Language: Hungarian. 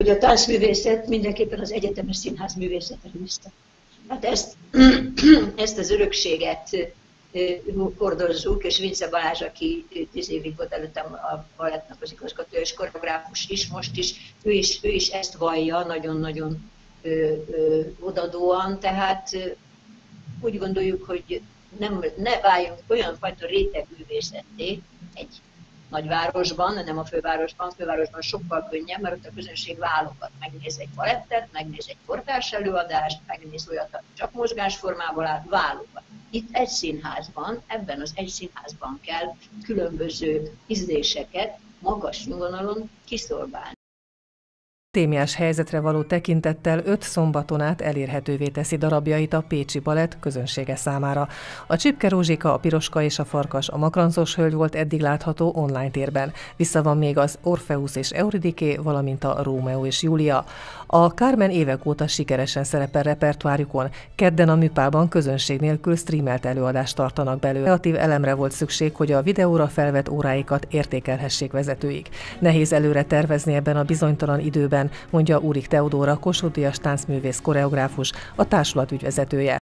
a táncművészet mindenképpen az egyetemes színház művészete része. Hát ezt az örökséget hordozzuk, és Vince Balázs, aki 10 évig volt előttem a balettnak az igazgatója és koreográfus is, most is, ő is ezt vallja nagyon-nagyon odadóan, tehát úgy gondoljuk, hogy ne váljunk olyan fajta rétegművészetté egy nagyvárosban, nem a fővárosban sokkal könnyebb, mert ott a közönség válogat. Megnéz egy balettet, megnéz egy kortárs előadást, megnéz olyat, ami csak mozgásformából áll, válogat. Itt egy színházban, ebben az egy színházban kell különböző ízléseket magas nyugalon kiszolgálni. Témiás helyzetre való tekintettel 5 szombaton át elérhetővé teszi darabjait a Pécsi Balett közönsége számára. A Csipke Rózsika, a Piroska és a Farkas, a Makrancos hölgy volt eddig látható online térben. Vissza van még az Orfeusz és Euridiké, valamint a Rómeó és Júlia. A Carmen évek óta sikeresen szerepel repertoárjukon. Kedden a Műpában közönség nélkül streamelt előadást tartanak belőle. Kreatív elemre volt szükség, hogy a videóra felvett óráikat értékelhessék vezetőik. Nehéz előre tervezni ebben a bizonytalan időben, mondja Úrik Teodóra, Kossuth-díjas táncművész koreográfus, a társulat ügyvezetője.